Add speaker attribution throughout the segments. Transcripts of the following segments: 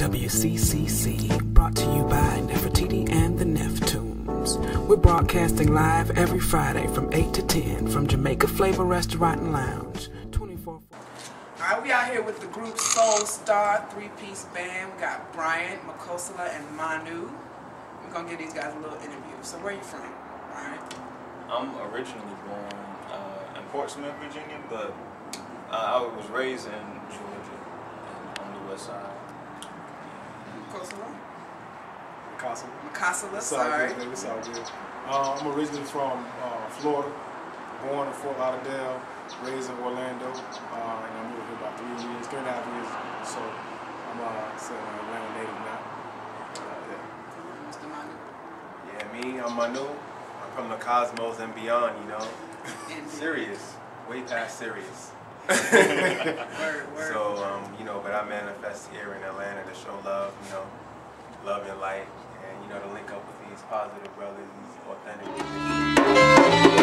Speaker 1: WCCC, brought to you by Nefertiti and the Neptunes. We're broadcasting live every Friday from 8 to 10 from Jamaica Flavor Restaurant and Lounge, 24. Alright, we out here with the group Soul Star, three-piece band. We got Bryant, Makosala, and Manu. We're going to give these guys a little interview. So where are you from, Bryant?
Speaker 2: I'm originally born in Portsmouth, Virginia, but I was raised in Georgia, on the west side.
Speaker 1: Makosala?
Speaker 3: Makosala.
Speaker 1: Sorry.
Speaker 3: It's all good. I'm originally from Florida, born in Fort Lauderdale, raised in Orlando, and I moved here about 3.5 years. So I'm an Atlanta native now.
Speaker 1: Mr. Manu?
Speaker 4: Yeah, me, I'm Manu. I'm from the cosmos and beyond, you know. Serious, way past serious.
Speaker 1: Word.
Speaker 4: So, you know, but I manifest here in Atlanta to show love, you know, love and light, and, you know, to link up with these positive brothers, these authentic.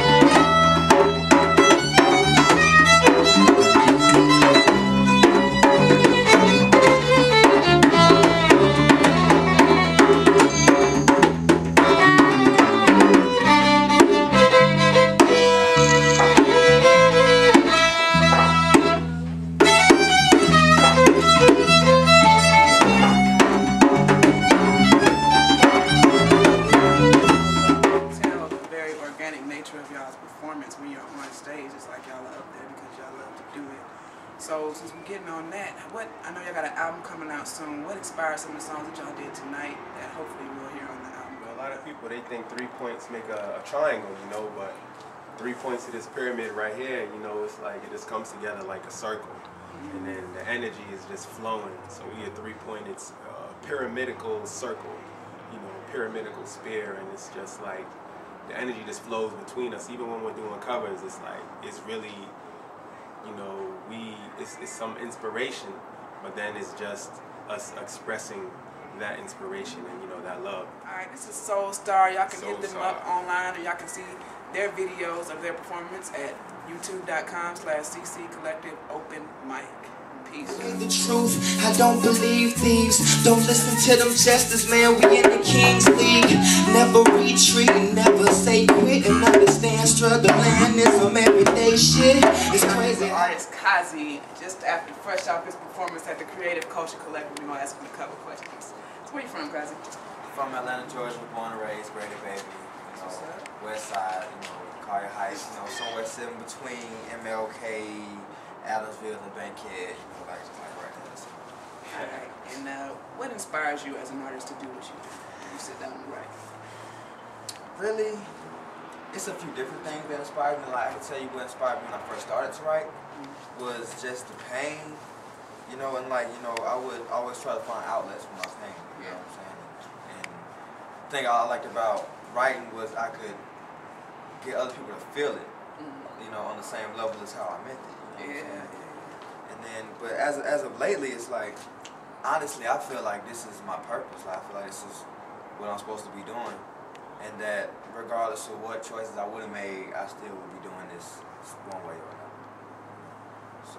Speaker 1: So since we're getting on that, I know y'all got an album coming out soon. What inspired some of the songs that y'all did tonight that hopefully we'll hear on the album?
Speaker 4: Well, a lot of people, they think 3 points make a triangle, you know, but 3 points of this pyramid right here, you know, it's like it just comes together like a circle. And then the energy is just flowing. So we get 3 point, it's a pyramidical circle, you know, pyramidical sphere, and it's just like the energy just flows between us. Even when we're doing covers, it's like, it's really, you know, it's some inspiration, but then it's just us expressing that inspiration and, you know, that love.
Speaker 1: Alright, this is Soul Star. Y'all can hit them
Speaker 4: Soul
Speaker 1: up
Speaker 4: Star.
Speaker 1: online, or y'all can see their videos of their performance at youtube.com/CC Collective Open Mic. Peace.
Speaker 5: The truth, I don't believe thieves. Don't listen to them jesters, man. We in the King's League. Never retreat, never say quit, and understand struggling is some everyday shit. It's crazy.
Speaker 1: Artist Kazi, just fresh off his performance at the Creative Culture Collective, we're gonna ask him a couple questions. So where you from, Kazi?
Speaker 6: From Atlanta, Georgia, born and raised, Brady baby. You know, west side, you know, Collier Heights, you know, somewhere sitting between MLK, Adamsville, and Bankhead, you know, like right there. So.
Speaker 1: Alright, and what inspires you as an artist to do what you do? You sit down and write.
Speaker 6: Really, it's a few different things that inspired me. Like, I can tell you what inspired me when I first started to write was just the pain, you know, and like, you know, I would always try to find outlets for my pain, you know what I'm saying? And the thing I liked about writing was I could get other people to feel it, you know, on the same level as how I meant it. You know what I'm saying? And then, but as of lately, it's like, honestly, I feel like this is my purpose. Like, I feel like this is what I'm supposed to be doing. And that regardless of what choices I would have made, I still would be doing this one way or another. So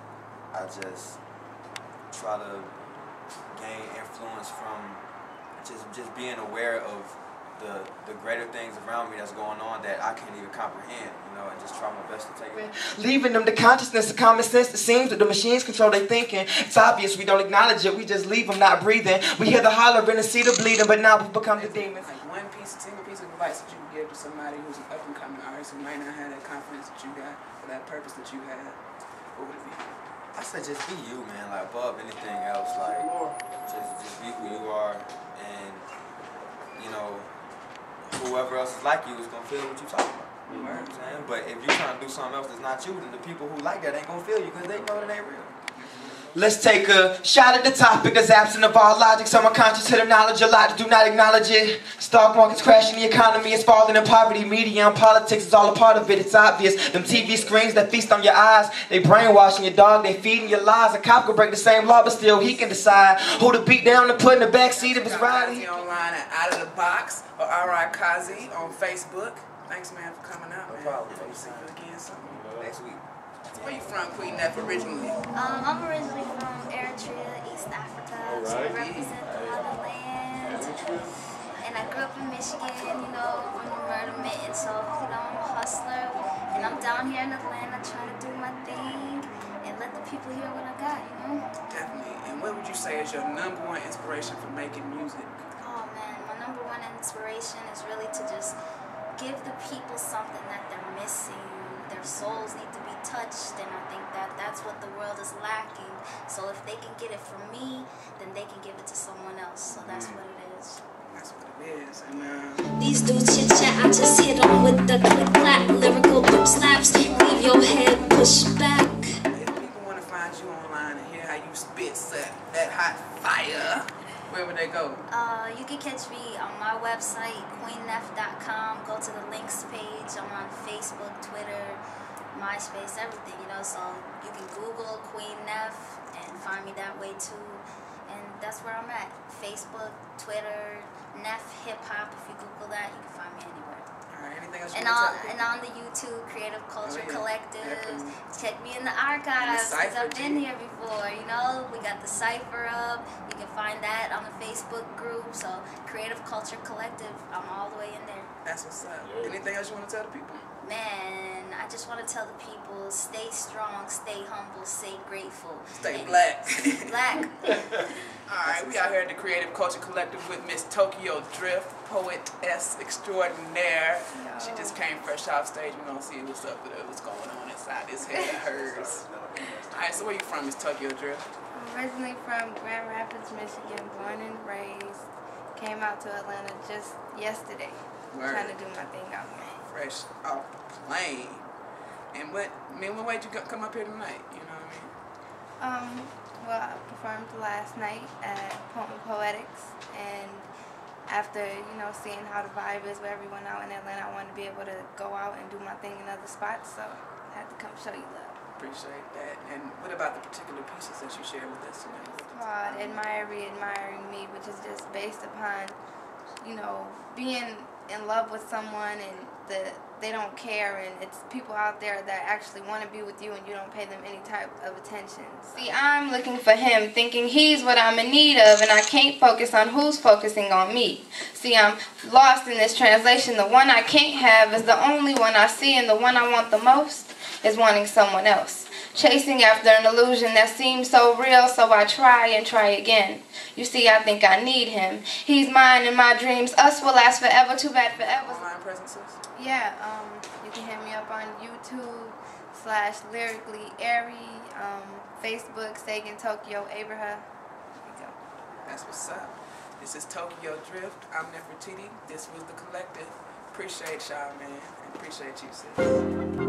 Speaker 6: I just try to gain influence from just being aware of the greater things around me that's going on that I can't even comprehend, you know, and just try my best to take it.
Speaker 5: Leaving them the consciousness, the common sense, it seems that the machines control their thinking. It's obvious we don't acknowledge it, we just leave them not breathing. We hear the hollering and see the bleeding, but now we've become the demons.
Speaker 1: Like single piece of advice that you can give to somebody who's an up-and-coming artist who might not have that confidence that you got, or that purpose that you had, what would it be?
Speaker 6: I say just be you, man, like above anything else, like just be who you are, and you know, whoever else is like you is gonna feel what you're talking about. You know what I'm saying? But if you're trying to do something else that's not you, then the people who like that ain't gonna feel you because they know that ain't real.
Speaker 5: Let's take a shot at the topic as absent of all logic. Some are conscious to the knowledge, a lot do not acknowledge it. Stock market's crashing, the economy is falling in poverty. Media and politics is all a part of it, it's obvious. Them TV screens that feast on your eyes, they brainwashing your dog, they feeding your lies. A cop could break the same law, but still he can decide who to beat down and put in the backseat of his ride.
Speaker 1: Kazi online at Out of the Box or R.I. Kazi on Facebook. Thanks, man, for coming out, man.
Speaker 6: No problem.
Speaker 1: See you again soon.
Speaker 6: Next week.
Speaker 1: Where you from, Queen Neff, originally?
Speaker 7: I'm originally from Eritrea, East Africa. So I represent the motherland. And I grew up in Michigan, you know, from the murder mitten. So, you know, I'm a hustler. And I'm down here in Atlanta trying to do my thing and let the people hear what I got, you know?
Speaker 1: Definitely. And what would you say is your #1 inspiration for making music?
Speaker 7: Oh man, my #1 inspiration is really to just give the people something that they're missing. Their souls need to be touched, and I think that that's what the world is lacking. So if they can get it from me, then they can give it to someone else. So that's what it is.
Speaker 1: That's what it is. And
Speaker 7: These dudes chit chat, I just hit on with the click clap, lyrical whip slaps, leave your head pushed back.
Speaker 1: if people want to find you online and hear how you spit that hot fire, where would they go?
Speaker 7: You can catch me on my website, queenneff.com. Go to the links page. I'm on Facebook, Twitter, MySpace, everything, you know. So you can Google Queen Neff and find me that way too. And that's where I'm at. Facebook, Twitter, Neff Hip Hop. If you Google that, you can find me anywhere.
Speaker 1: Alright, anything else you
Speaker 7: And
Speaker 1: want
Speaker 7: on
Speaker 1: to tell
Speaker 7: and on the YouTube Creative Culture
Speaker 1: yeah.
Speaker 7: Collective.
Speaker 1: Definitely.
Speaker 7: Check me in the archives because
Speaker 1: Cypher,
Speaker 7: I've been here before. You know, we got the Cypher up. You can find that on the Facebook group. So Creative Culture Collective. I'm all the way in there.
Speaker 1: That's what's up. Anything else you want to tell the people?
Speaker 7: Man, I just want to tell the people: stay strong, stay humble, stay grateful,
Speaker 1: Stay
Speaker 7: and
Speaker 1: black.
Speaker 7: Black.
Speaker 1: Alright, we out here at the Creative Culture Collective with Miss Tokyo Drift, poetess extraordinaire. She just came fresh off stage. We're gonna see what's up with her, what's going on inside this head of hers. Alright, so where you from, Miss Tokyo Drift?
Speaker 8: I'm originally from Grand Rapids, Michigan, born and raised. Came out to Atlanta just yesterday, trying to do my thing out here.
Speaker 1: Fresh off the plane. And what made you come up here tonight? You know what I mean?
Speaker 8: Well, I performed last night at Potent Poetics, and after, you know, seeing how the vibe is with everyone out in Atlanta, I wanted to be able to go out and do my thing in other spots, so I had to come show you love.
Speaker 1: Appreciate that. And what about the particular pieces that you shared with us tonight?
Speaker 8: Called Admiring Me, which is just based upon, you know, being in love with someone and they don't care, and it's people out there that actually want to be with you and you don't pay them any type of attention. See, I'm looking for him, thinking he's what I'm in need of, and I can't focus on who's focusing on me. See, I'm lost in this translation. The one I can't have is the only one I see, and the one I want the most is wanting someone else. Chasing after an illusion that seems so real, so I try and try again. You see, I think I need him. He's mine in my dreams. Us will last forever. Too bad forever.
Speaker 1: Online presences?
Speaker 8: Yeah, you can hit me up on YouTube /LyricallyAiry, Facebook, Sagan Tokyo Abraham. There you go.
Speaker 1: That's what's up. This is Tokyo Drift. I'm Nefertiti. This was The Collective. Appreciate y'all, man. And appreciate you, sis.